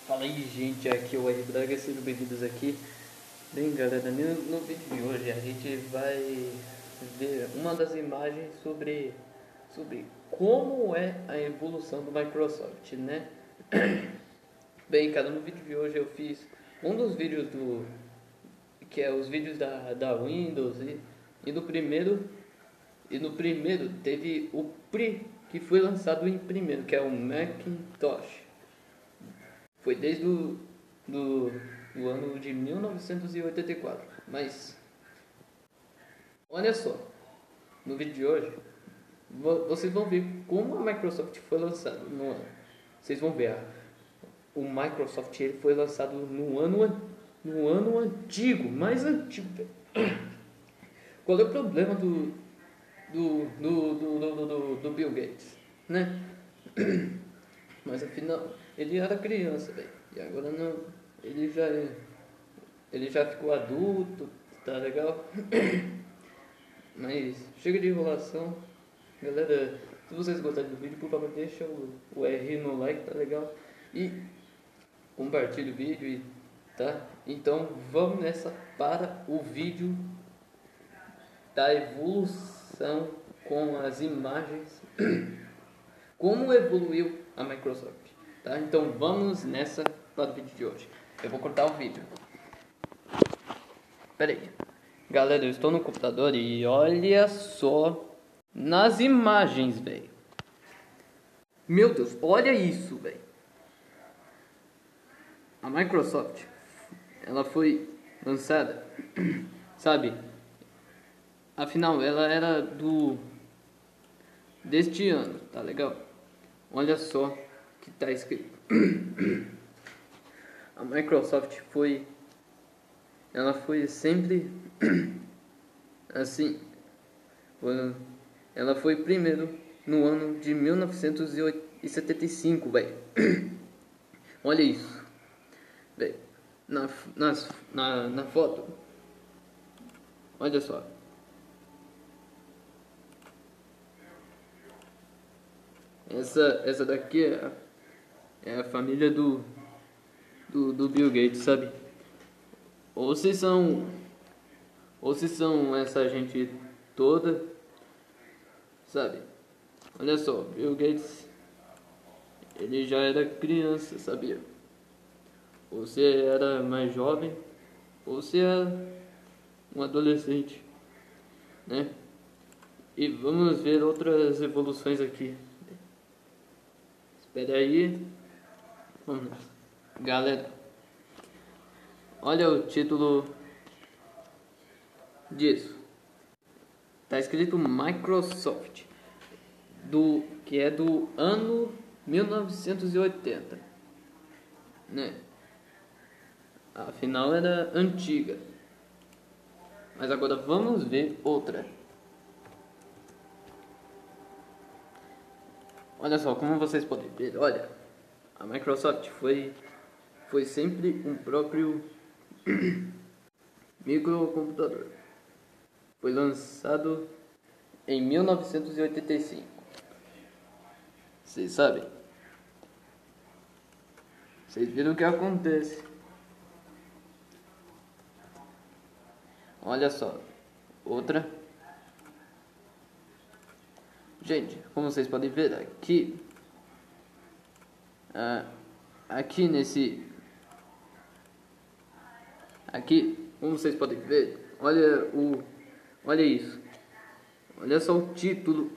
Fala aí, gente, aqui é o R Braga, sejam bem-vindos aqui. Bem, galera, no vídeo de hoje a gente vai ver uma das imagens sobre como é a evolução do Microsoft, né? Bem, cara, no vídeo de hoje eu fiz um dos vídeos que é os vídeos da Windows e no primeiro teve o que foi lançado em primeiro, que é o Macintosh. Foi desde o ano de 1984. Mas, olha só, no vídeo de hoje, vocês vão ver como a Microsoft foi lançada no ano. Vocês vão ver, o Microsoft ele foi lançado no ano antigo, mais antigo. Qual é o problema do Bill Gates, né? Mas afinal, ele era criança, velho. E agora não. Ele já é. Ele já ficou adulto, tá legal? Mas chega de enrolação. Galera, se vocês gostarem do vídeo, por favor, deixa o R no like, tá legal? E compartilha o vídeo, tá? Então vamos nessa para o vídeo da evolução com as imagens. Como evoluiu a Microsoft, tá? Então vamos nessa para o vídeo de hoje. Eu vou cortar o vídeo. Pera aí. Galera, eu estou no computador e olha só nas imagens, velho. Meu Deus, olha isso, velho. A Microsoft, ela foi lançada, sabe? Afinal, ela era deste ano, tá legal? Olha só que tá escrito. A Microsoft ela foi sempre assim. Ela foi primeiro no ano de 1975, velho. Olha isso, velho. Na foto, olha só. Essa daqui é a família do Bill Gates, sabe? Ou se são essa gente toda, sabe? Olha só, Bill Gates, ele já era criança, sabia? Ou você era mais jovem, ou você era um adolescente, né? E vamos ver outras evoluções aqui. Espera aí. Vamos lá. Galera, olha o título disso. Tá escrito Microsoft, que é do ano 1980, né? Afinal era antiga. Mas agora vamos ver outra. Olha só, como vocês podem ver, olha, a Microsoft foi sempre um próprio microcomputador. Foi lançado em 1985. Vocês sabem? Vocês viram o que acontece? Olha só, outra. Gente, como vocês podem ver aqui, aqui, como vocês podem ver, olha isso, olha só o título,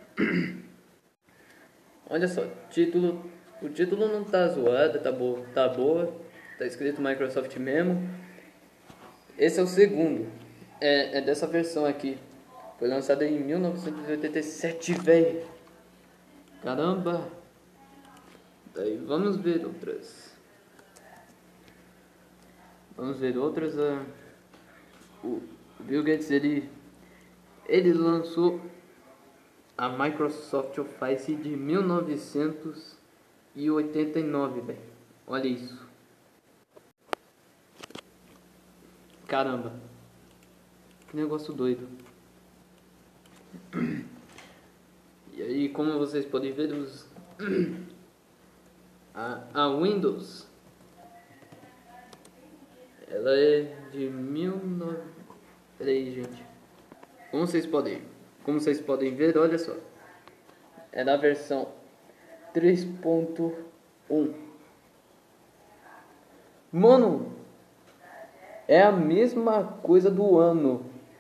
olha só, o título não tá zoado, tá boa, tá escrito Microsoft mesmo. Esse é o segundo, é dessa versão aqui. Foi lançado em 1987, velho. Caramba. Daí vamos ver outras. O Bill Gates ele lançou a Microsoft Office de 1989, velho. Olha isso. Caramba. Que negócio doido. E aí, como vocês podem ver, a Windows Ela é de 19... Peraí, gente. Como vocês podem ver, olha só. É na versão 3.1. Mano, é a mesma coisa do ano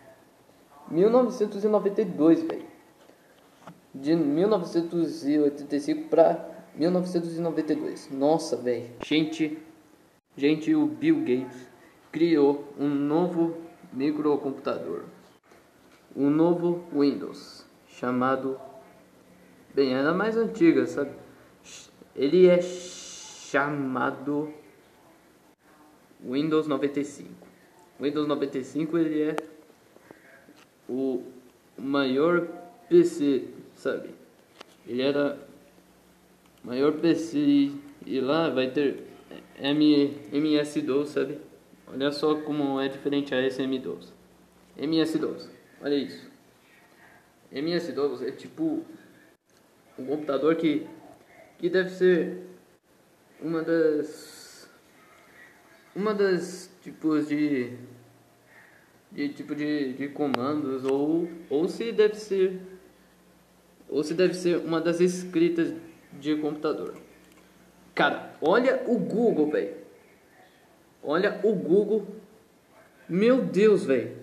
1992, velho. De 1985 para 1992. Nossa, velho. Gente, o Bill Gates criou um novo microcomputador. Um novo Windows, chamado... Bem, era mais antiga, sabe? Ele é chamado Windows 95. Windows 95 ele é o maior PC, sabe? Ele era o maior PC e lá vai ter MS-DOS, sabe? Olha só como é diferente a SM-DOS. MS-DOS, olha isso. MS-DOS é tipo um computador que deve ser uma das tipos de comandos ou se deve ser uma das escritas de computador. Cara, olha o Google, velho. Olha o Google. Meu Deus, velho.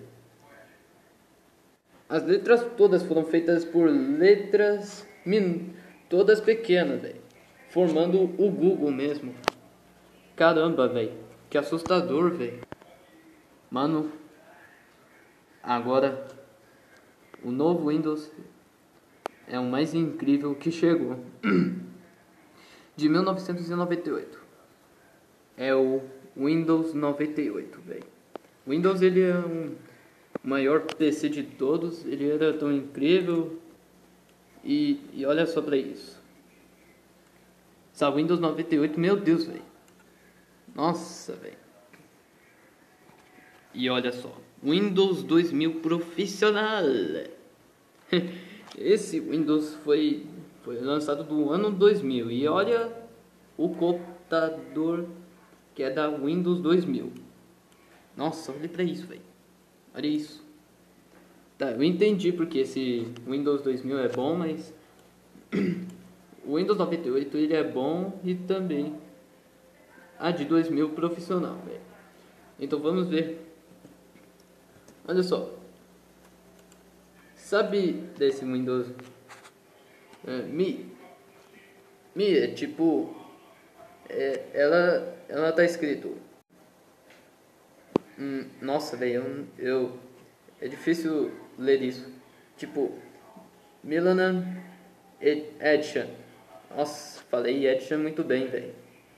As letras todas foram feitas por letras todas pequenas, velho, formando o Google mesmo. Caramba, velho, que assustador, velho. Mano, agora o novo Windows é o mais incrível que chegou. De 1998. É o Windows 98, velho. O Windows ele é o maior PC de todos. Ele era tão incrível. E olha só pra isso. Essa Windows 98, meu Deus, velho. Nossa, velho. E olha só. Windows 2000 profissional. Esse Windows foi lançado do ano 2000. E olha o computador que é da Windows 2000. Nossa, olha pra isso, velho. Olha isso. Tá, eu entendi porque esse Windows 2000 é bom, mas o Windows 98 ele é bom e também a de 2000 profissional, velho. Então vamos ver. Olha só. Sabe desse Windows Mi é tipo ela tá escrito nossa, velho, é difícil ler isso. Tipo, Milanan Edition. Nossa, falei Edition muito bem, velho.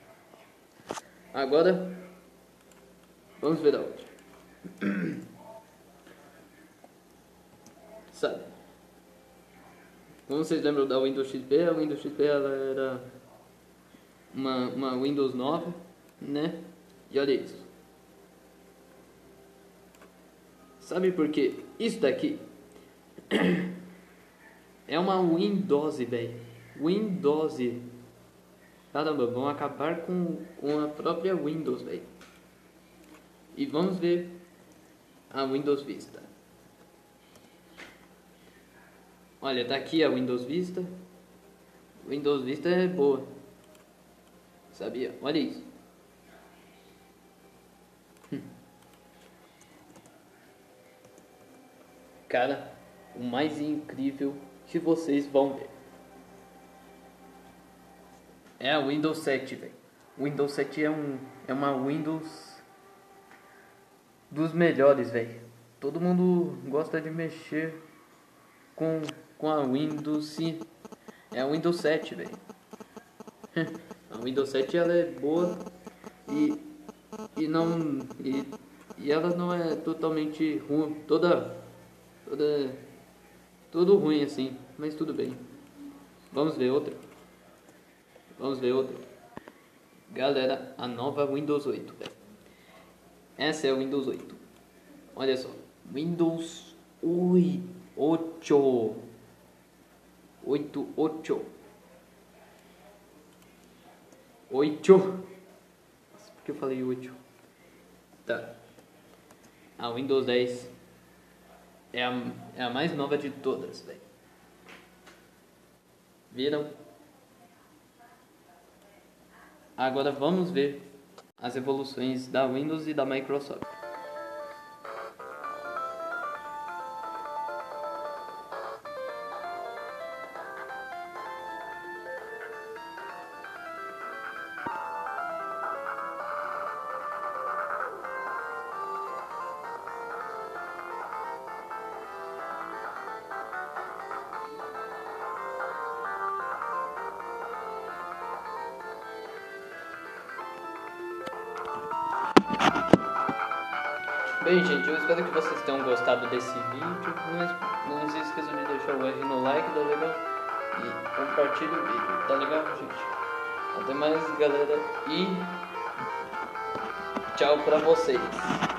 Agora, vamos ver a outra. Sabe, como vocês lembram da Windows XP? A Windows XP ela era uma Windows nova, né? E olha isso. Sabe por quê? Isso daqui é uma Windows, velho. Windows. Caramba, vão acabar com a própria Windows, velho. E vamos ver a Windows Vista. Olha, tá aqui a Windows Vista. Windows Vista é boa. Sabia? Olha isso. Cara, o mais incrível que vocês vão ver é a Windows 7, velho. Windows 7 é uma Windows dos melhores, velho. Todo mundo gosta de mexer com a Windows, sim. É a Windows 7, velho. A Windows 7 ela é boa e ela não é totalmente ruim, tudo ruim assim, mas tudo bem. Vamos ver outra. Galera, a nova Windows 8, velho. Essa é a Windows 8. Olha só. Windows 8. 8. 8. Nossa, por que eu falei 8? Tá. A Windows 10 é a mais nova de todas, velho. Viram? Agora vamos ver as evoluções da Windows e da Microsoft. Bem, gente, eu espero que vocês tenham gostado desse vídeo. Não se esqueçam de deixar o R no like, tá legal? E compartilhe o vídeo, tá legal, gente? Até mais, galera, e tchau pra vocês.